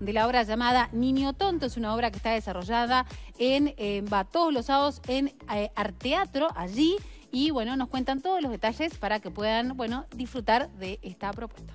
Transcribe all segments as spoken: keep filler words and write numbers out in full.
de la obra llamada Niño Tonto. Es una obra que está desarrollada en, eh, va todos los sábados en eh, Arteatro, allí. Y bueno, nos cuentan todos los detalles para que puedan, bueno, disfrutar de esta propuesta.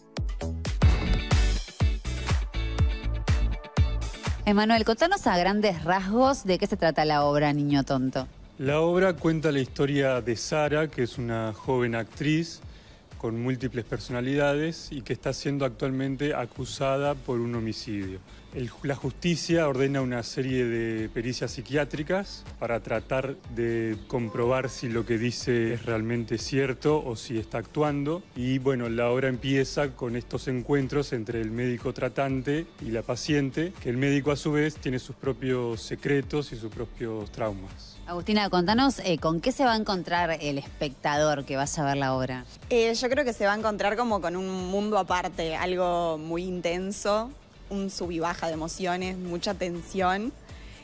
Emanuel, contanos a grandes rasgos de qué se trata la obra Niño Tonto. La obra cuenta la historia de Sara, que es una joven actriz con múltiples personalidades y que está siendo actualmente acusada por un homicidio. El, la justicia ordena una serie de pericias psiquiátricas para tratar de comprobar si lo que dice es realmente cierto o si está actuando. Y bueno, la obra empieza con estos encuentros entre el médico tratante y la paciente, que el médico a su vez tiene sus propios secretos y sus propios traumas. Agustina, contanos eh, con qué se va a encontrar el espectador que vaya a ver la obra. Eh, yo creo que se va a encontrar como con un mundo aparte, algo muy intenso, un sub y baja de emociones, mucha tensión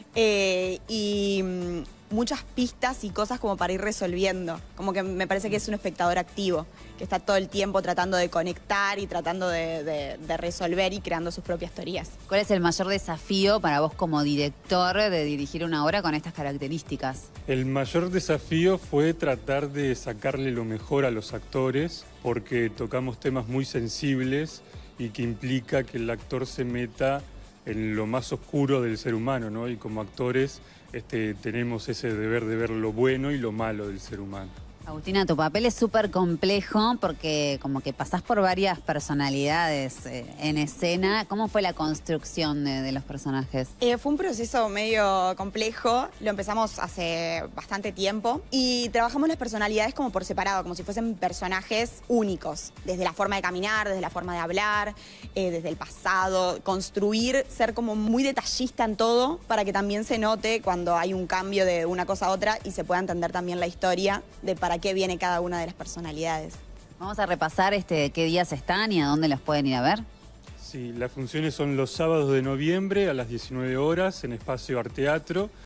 eh, y mm, muchas pistas y cosas como para ir resolviendo. Como que me parece que es un espectador activo, que está todo el tiempo tratando de conectar y tratando de, de, de resolver y creando sus propias teorías. ¿Cuál es el mayor desafío para vos como director de dirigir una obra con estas características? El mayor desafío fue tratar de sacarle lo mejor a los actores, porque tocamos temas muy sensibles y que implica que el actor se meta en lo más oscuro del ser humano, ¿no? Y como actores este, tenemos ese deber de ver lo bueno y lo malo del ser humano. Agustina, tu papel es súper complejo porque como que pasás por varias personalidades eh, en escena. ¿Cómo fue la construcción de, de los personajes? Eh, fue un proceso medio complejo, lo empezamos hace bastante tiempo y trabajamos las personalidades como por separado, como si fuesen personajes únicos, desde la forma de caminar, desde la forma de hablar, eh, desde el pasado, construir, ser como muy detallista en todo para que también se note cuando hay un cambio de una cosa a otra y se pueda entender también la historia de para qué viene cada una de las personalidades. Vamos a repasar este, qué días están y a dónde los pueden ir a ver. Sí, las funciones son los sábados de noviembre a las diecinueve horas en Espacio Arteatro